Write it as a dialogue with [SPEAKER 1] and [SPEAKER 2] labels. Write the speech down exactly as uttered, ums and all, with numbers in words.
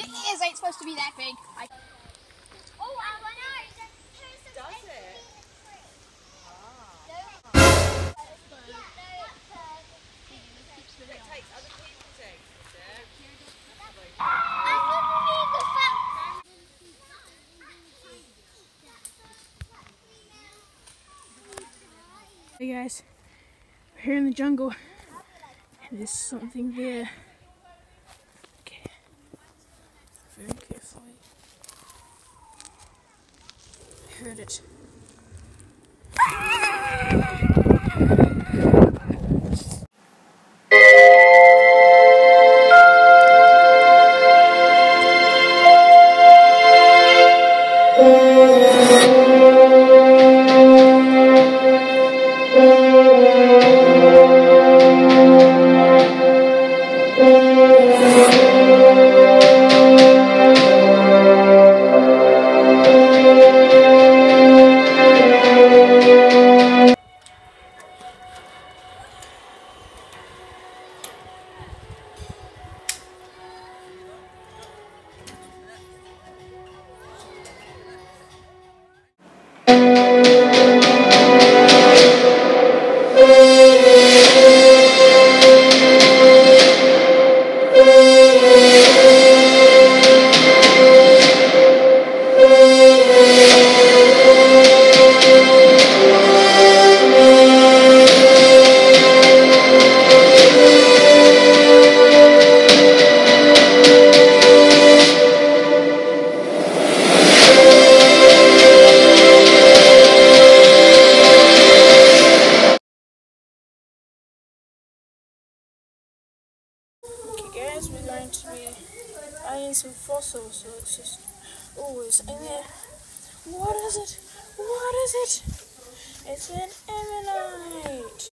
[SPEAKER 1] It is, ain't supposed to be that big. I
[SPEAKER 2] Oh, I know.
[SPEAKER 3] Does it? It takes other people things, does it?
[SPEAKER 1] Hey guys, we're here in the jungle and there's something there. Okay, very carefully. I heard it. Okay guys, we're going to be eyeing some fossils, so it's just, oh, it's in there. What is it? What is it? It's an ammonite.